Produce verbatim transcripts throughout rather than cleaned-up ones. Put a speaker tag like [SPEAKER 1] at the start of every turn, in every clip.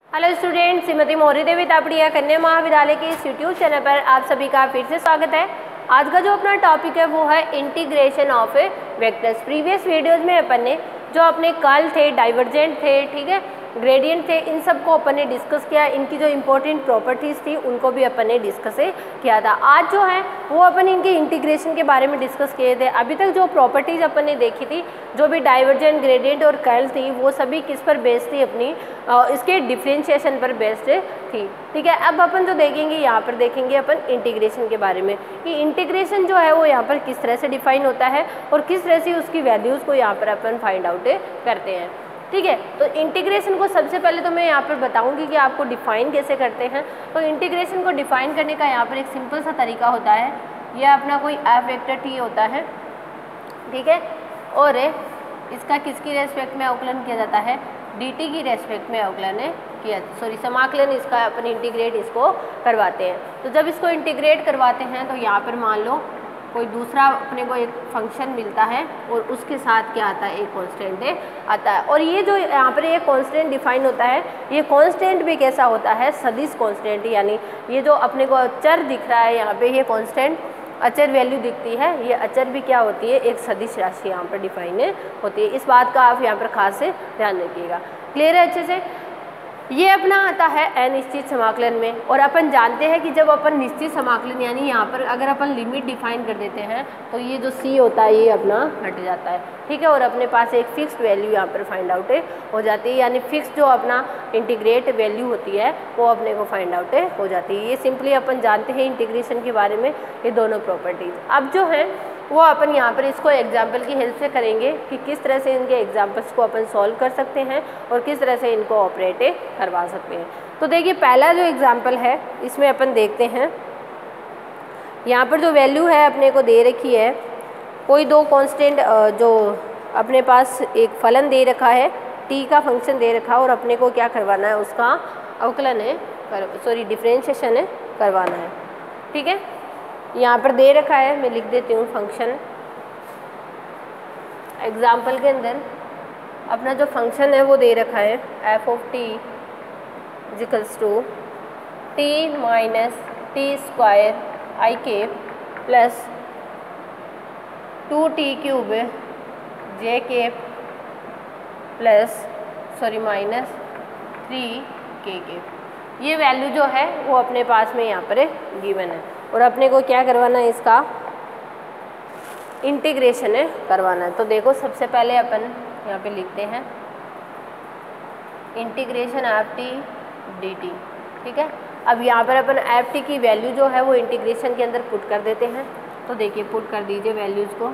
[SPEAKER 1] Hello student, Shrimati Maurya Devi Tapadia Kanya Mahavidyalaya के इस YouTube channel पर आप सभी का फिर से स्वागत है। आज का जो अपना टॉपिक है वो है integration of vectors. Previous videos में अपन ने जो अपने कर्ल थे, डाइवर्जेंट थे, ठीक है, ग्रेडियंट थे, इन सब को अपन ने डिस्कस किया। इनकी जो इंपॉर्टेंट प्रॉपर्टीज़ थी उनको भी अपन ने डिस्कस किया था। आज जो है वो अपन इनके इंटीग्रेशन के बारे में डिस्कस किए थे। अभी तक जो प्रॉपर्टीज़ अपन ने देखी थी, जो भी डाइवर्जेंट, ग्रेडियंट और कर्ल थी, वो सभी किस पर बेस्ड थी? अपनी इसके डिफरेंशिएशन पर बेस्ड थी। ठीक है, अब अपन जो देखेंगे यहाँ पर देखेंगे अपन इंटीग्रेशन के बारे में कि इंटीग्रेशन जो है वो यहाँ पर किस तरह से डिफाइन होता है और किस तरह से उसकी वैल्यूज़ को यहाँ पर अपन फाइंड आउट करते हैं। ठीक है, तो इंटीग्रेशन को सबसे पहले तो मैं यहाँ पर बताऊंगी कि आपको डिफाइन कैसे करते हैं। तो इंटीग्रेशन को डिफाइन करने का यहाँ पर एक सिंपल सा तरीका होता है। यह अपना कोई एफ वेक्टर टी होता है, ठीक है, और इसका किसकी रेस्पेक्ट में अवकलन किया जाता है? dt की रेस्पेक्ट में अवकलन किया सॉरी समाकलन इसका अपन इंटीग्रेट इसको करवाते हैं। तो जब इसको इंटीग्रेट करवाते हैं तो यहाँ पर मान लो कोई दूसरा अपने को एक फंक्शन मिलता है और उसके साथ क्या आता है? एक कांस्टेंट आता है। और ये जो यहाँ पर ये कांस्टेंट डिफाइन होता है, ये कांस्टेंट भी कैसा होता है? सदिश कांस्टेंट, यानी ये जो अपने को चर दिख रहा है यहाँ पे, ये कांस्टेंट अचर वैल्यू दिखती है, ये अचर भी क्या होती है? एक सदिश राशि यहाँ पर डिफाइन होती है। इस बात का आप यहाँ पर खास से ध्यान रखिएगा। क्लियर है अच्छे से? ये अपना आता है अनिश्चित समाकलन में। और अपन जानते हैं कि जब अपन निश्चित समाकलन यानी यहाँ पर अगर अपन लिमिट डिफाइन कर देते हैं तो ये जो c होता है ये अपना हट जाता है। ठीक है, और अपने पास एक फिक्स्ड वैल्यू यहाँ पर फाइंड आउट हो जाती है, यानी फिक्स जो अपना इंटीग्रेट वैल्यू होती है वो अपने को फाइंड आउट हो जाती है। ये सिंपली अपन जानते हैं इंटीग्रेशन के बारे में ये दोनों प्रॉपर्टीज। अब जो है वो अपन यहाँ पर इसको एग्जाम्पल की हेल्प से करेंगे कि किस तरह से इनके एग्जाम्पल्स को अपन सॉल्व कर सकते हैं और किस तरह से इनको ऑपरेट करवा सकते हैं। तो देखिए, पहला जो एग्जाम्पल है इसमें अपन देखते हैं, यहाँ पर जो वैल्यू है अपने को दे रखी है, कोई दो कांस्टेंट जो अपने पास एक फलन दे रखा है, t का फंक्शन दे रखा है और अपने को क्या करवाना है? उसका अवकलन है सॉरी डिफरेंशिएशन है करवाना है। ठीक है, यहाँ पर दे रखा है, मैं लिख देती हूँ फंक्शन। एग्जाम्पल के अंदर अपना जो फंक्शन है वो दे रखा है F of T equals two T minus T square I के plus two T cube J के plus sorry minus three K के। ये वैल्यू जो है वो अपने पास में यहाँ पर गिवन है और अपने को क्या करवाना है? इसका इंटीग्रेशन है करवाना है। तो देखो, सबसे पहले अपन यहाँ पे लिखते हैं integration F T D T. ठीक है, अब यहाँ पर अपन एफ टी की वैल्यू जो है वो इंटीग्रेशन के अंदर पुट कर देते हैं। तो देखिए, पुट कर दीजिए वैल्यूज़ को,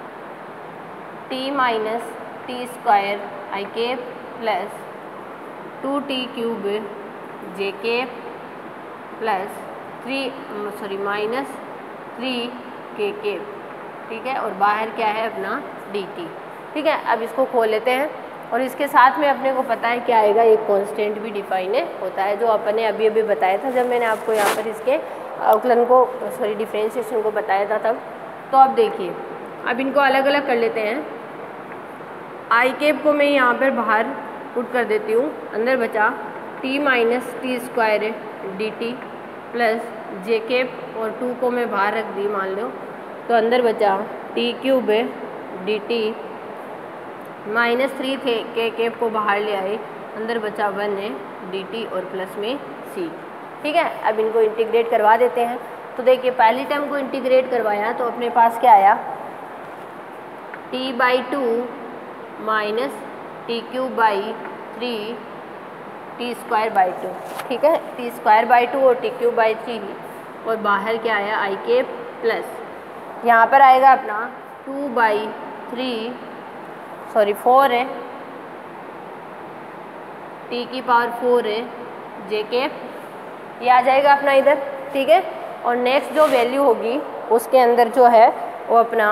[SPEAKER 1] T minus T square I के plus two T cube J के plus three sorry minus three K के। ठीक है, और बाहर क्या है अपना डी टी। ठीक है, अब इसको खोल लेते हैं और इसके साथ में अपने को पता है क्या आएगा? एक कांस्टेंट भी डिफाइन होता है, जो अपन ने अभी अभी बताया था जब मैंने आपको यहाँ पर इसके अवकलन को सॉरी डिफरेंशिएशन को बताया था तब। तो अब देखिए, अब इनको अलग अलग कर लेते हैं। आई केप को मैं यहाँ पर बाहर पुट कर देती हूँ, अंदर बचा T minus T square D T plus J cap और टू को मैं बाहर रख दी मान लो, तो अंदर बचा T cube D T minus three थे के केप को बाहर ले आए, अंदर बचा वन है डी टी और प्लस में सी। ठीक है, अब इनको इंटीग्रेट करवा देते हैं। तो देखिए, पहली टर्म को इंटीग्रेट करवाया तो अपने पास क्या आया? T by two minus T cube by three T square by two. ठीक है, टी स्क्वायर बाई टू और टी क्यूब बाई थ्री और बाहर क्या आया? आई के प्लस यहाँ पर आएगा अपना two by three sorry four है, टी की पावर फोर है जे के, ये आ जाएगा अपना इधर। ठीक है, और नेक्स्ट जो वैल्यू होगी उसके अंदर जो है वो अपना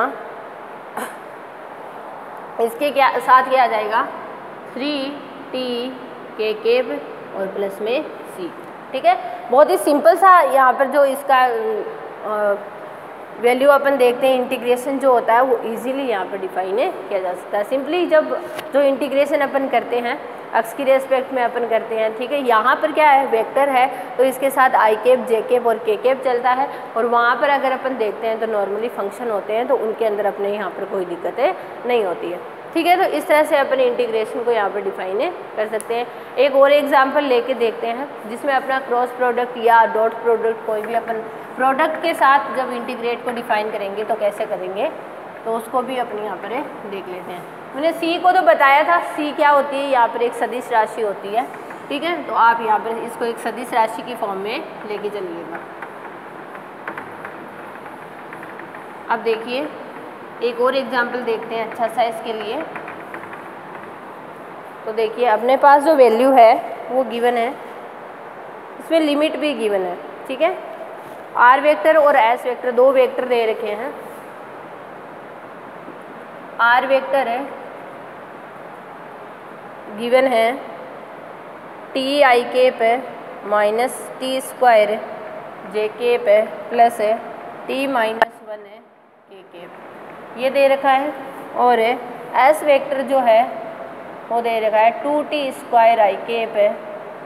[SPEAKER 1] इसके क्या साथ क्या आ जाएगा? थ्री टी के केब और प्लस में सी। ठीक है, बहुत ही सिंपल सा यहाँ पर जो इसका वैल्यू अपन देखते हैं, इंटीग्रेशन जो होता है वो इजीली यहाँ पर डिफाइन किया जा सकता है। सिंपली जब जो इंटीग्रेशन अपन करते हैं अक्स की रेस्पेक्ट में अपन करते हैं, ठीक है। यहाँ पर क्या है, वेक्टर है तो इसके साथ आई कैप, जे कैप और के कैप चलता है, और वहाँ पर अगर अपन देखते हैं तो नॉर्मली फंक्शन होते हैं तो उनके अंदर अपने यहाँ पर कोई दिक्कतें नहीं होती है, ठीक है। तो इस तरह से अपन इंटीग्रेशन को यहाँ पर डिफाइन कर सकते हैं। एक और एग्जांपल लेके देखते हैं जिसमें अपना क्रॉस प्रोडक्ट या डॉट प्रोडक्ट कोई भी अपन प्रोडक्ट के साथ जब इंटीग्रेट को डिफाइन करेंगे तो कैसे करेंगे, तो उसको भी अपने यहाँ पर देख लेते हैं। मैंने सी को तो बताया था, सी क्या होती है, यहाँ पर एक सदिश राशि होती है, ठीक है। तो आप यहाँ पर इसको एक सदिश राशि की फॉर्म में लेके चलिएगा। अब देखिए एक और एग्जाम्पल देखते हैं अच्छा सा इसके लिए। तो देखिए अपने पास जो वैल्यू है वो गिवन है, इसमें लिमिट भी गिवन है, ठीक है। आर वेक्टर और एस वेक्टर दो वेक्टर दे रखे हैं। आर वेक्टर है गिवन है टी आई केप है माइनस टी स्क्वायर जे केप है प्लस है टी माइनस वन है के केप, ये दे रखा है। और एस वेक्टर जो है वो दे रखा है two t square i cap है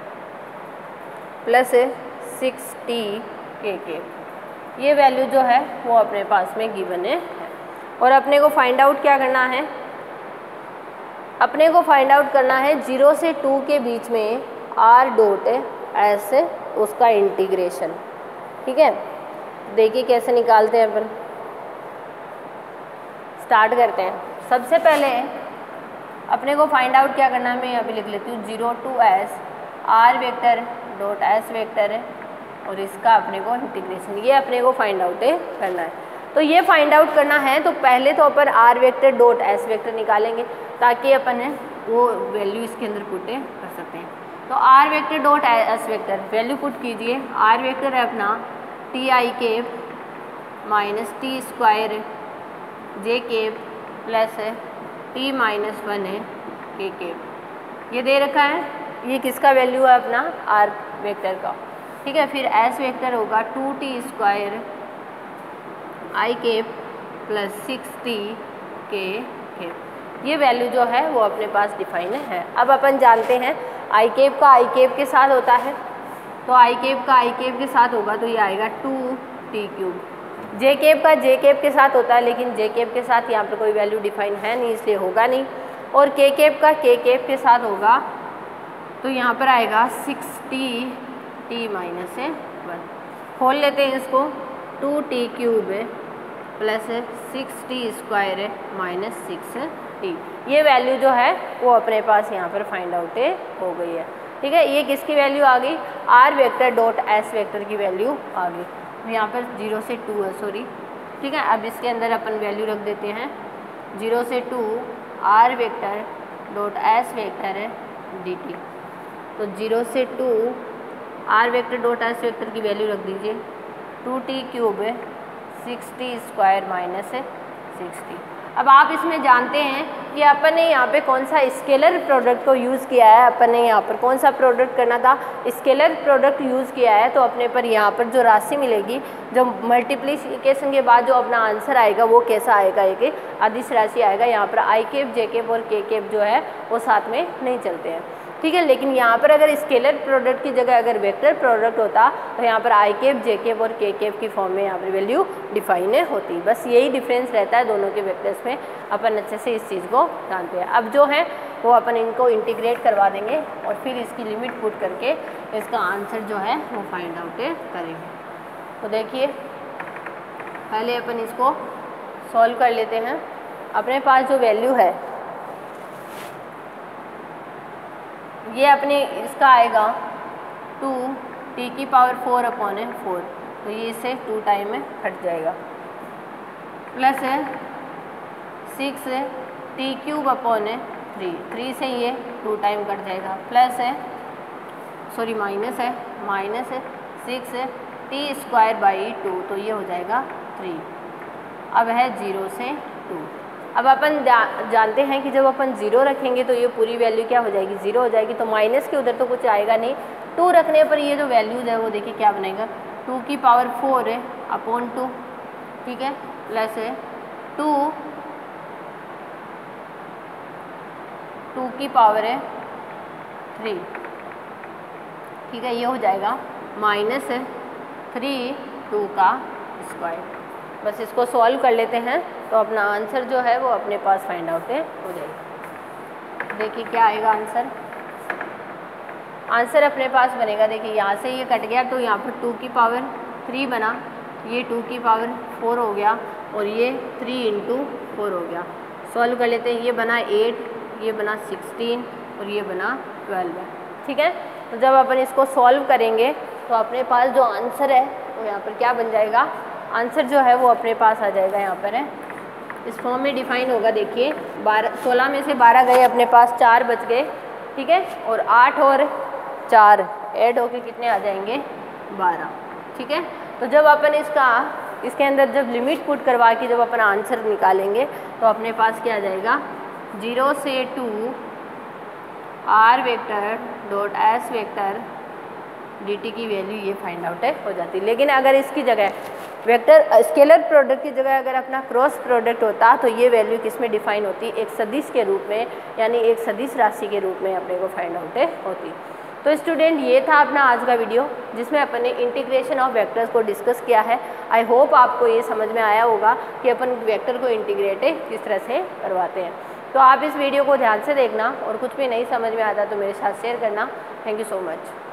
[SPEAKER 1] plus six t k cap. ये वैल्यू जो है वो अपने पास में गिवन है। और अपने को फाइंड आउट क्या करना है, अपने को फाइंड आउट करना है जीरो से टू के बीच में आर डॉट एस उसका इंटीग्रेशन, ठीक है। देखिए कैसे निकालते हैं अपन, स्टार्ट करते हैं। सबसे पहले अपने को फाइंड आउट क्या करना है, मैं यहाँ पे लिख लेती हूँ zero two s r vector dot s vector है और इसका अपने को इंटीग्रेशन, ये अपने को फाइंड आउट करना है। तो ये फाइंड आउट करना है तो पहले तो अपन r vector dot s vector निकालेंगे ताकि अपन है वो वैल्यू इसके अंदर पुट कर सकते हैं। तो r vector dot s vector value put कीजिए। आर वेक्टर है अपना टी आई केप माइनस टी स्क्वायर जे केप प्लस है टी माइनस वन है के केप, ये दे रखा है। ये किसका वैल्यू है, अपना आर वेक्टर का, ठीक है। फिर एस वेक्टर होगा two t square i cap plus six t k cap, ये वैल्यू जो है वो अपने पास डिफाइन है। अब अपन जानते हैं आई केप का आई केप के साथ होता है, तो आई केप का आई केप के साथ होगा तो ये आएगा two T cube. J cap का जे केप के साथ होता है लेकिन जे केप के साथ यहाँ पर कोई वैल्यू डिफाइन है नहीं इसलिए होगा नहीं। और के केप का के केप के साथ होगा तो यहाँ पर आएगा six t t minus one. खोल लेते हैं इसको, टू टी क्यूब है प्लस सिक्स टी स्क्वायर है माइनस सिक्स टी, ये वैल्यू जो है वो अपने पास यहाँ पर फाइंड आउट हो गई है, ठीक है। ये किसकी वैल्यू आ गई, r vector dot s vector की वैल्यू आ गई। यहाँ पर जीरो से टू है, सॉरी, ठीक है। अब इसके अंदर अपन वैल्यू रख देते हैं जीरो से two r vector dot s vector है डी टी। तो जीरो से two r vector dot s vector की वैल्यू रख दीजिए टू टी क्यूब है सिक्स टी स्क्वायर माइनस है सिक्स टी। अब आप इसमें जानते हैं कि अपन ने यहाँ पे कौन सा स्केलर प्रोडक्ट को यूज़ किया है, अपन ने यहाँ पर कौन सा प्रोडक्ट करना था, स्केलर प्रोडक्ट यूज़ किया है। तो अपने पर यहाँ पर जो राशि मिलेगी, जो मल्टीप्लिकेशन के बाद जो अपना आंसर आएगा वो कैसा आएगा, एक अदिश राशि आएगा। यहाँ पर आई केप जे केप और के केप जो है वो साथ में नहीं चलते हैं, ठीक है। लेकिन यहाँ पर अगर स्केलर प्रोडक्ट की जगह अगर वेक्टर प्रोडक्ट होता तो यहाँ पर आई केप जे केप और के केप की फॉर्म में यहाँ पर वैल्यू डिफाइन होती। बस यही डिफरेंस रहता है दोनों के वेक्टर्स में, अपन अच्छे से इस चीज़ को जानते हैं। अब जो है वो अपन इनको इंटीग्रेट करवा देंगे और फिर इसकी लिमिट पुट करके इसका आंसर जो है वो फाइंड आउट करेंगे। तो देखिए पहले अपन इसको सॉल्व कर लेते हैं। अपने पास जो वैल्यू है ये अपने इसका आएगा टू टी की पावर फोर अपॉन है फोर, तो ये इससे टू टाइम में हट जाएगा, प्लस है सिक्स है टी क्यूब अपॉन है थ्री, थ्री से ये टू टाइम कट जाएगा, प्लस है सॉरी माइनस है माइनस है सिक्स है टी स्क्वायर बाई टू, तो ये हो जाएगा थ्री। अब है ज़ीरो से टू। अब अपन जा, जानते हैं कि जब अपन ज़ीरो रखेंगे तो ये पूरी वैल्यू क्या हो जाएगी, ज़ीरो हो जाएगी। तो माइनस के उधर तो कुछ आएगा नहीं, टू रखने पर ये जो वैल्यूज है वो देखिए क्या बनेगा, टू की पावर फोर है अपॉन टू, ठीक है, प्लस है टू टू की पावर है थ्री, ठीक है, ये हो जाएगा माइनस थ्री टू का स्क्वायर। बस इसको सॉल्व कर लेते हैं तो अपना आंसर जो है वो अपने पास फाइंड आउट हो जाएगा। देखिए क्या आएगा आंसर। आंसर अपने पास बनेगा, देखिए यहाँ से ये कट गया तो यहाँ पर टू की पावर थ्री बना, ये टू की पावर फोर हो गया और ये थ्री इंटू फोर हो गया। सॉल्व कर लेते हैं, ये बना एट, ये बना सिक्सटीन और ये बना ट्वेल्व है, ठीक है। तो जब अपन इसको सॉल्व करेंगे तो अपने पास जो आंसर है वो यहाँ पर क्या बन जाएगा, आंसर जो है वो अपने पास आ जाएगा, यहाँ पर है इस फॉर्म में डिफाइन होगा। देखिए बारह सोलह में से बारह गए अपने पास, चार बच गए, ठीक है, और आठ और चार ऐड होके कितने आ जाएंगे, बारह, ठीक है। तो जब अपन इसका इसके अंदर जब लिमिट पुट करवा के जब अपन आंसर निकालेंगे तो अपने पास क्या आ जाएगा, जीरो से two r vector dot s vector d t की वैल्यू ये फाइंड आउट है हो जाती है। लेकिन अगर इसकी जगह वेक्टर स्केलर प्रोडक्ट की जगह अगर अपना क्रॉस प्रोडक्ट होता तो ये वैल्यू किस में डिफाइन होती, एक सदिश के रूप में, यानी एक सदिश राशि के रूप में अपने को फाइंड आउट है होती। तो स्टूडेंट ये था अपना आज का वीडियो जिसमें अपन ने इंटीग्रेशन ऑफ वेक्टर्स को डिस्कस किया है। आई होप आपको ये समझ में आया होगा कि अपन वेक्टर को इंटीग्रेट किस तरह से करवाते हैं। तो आप इस वीडियो को ध्यान से देखना और कुछ भी नहीं समझ में आता तो मेरे साथ शेयर करना। Thank you so much.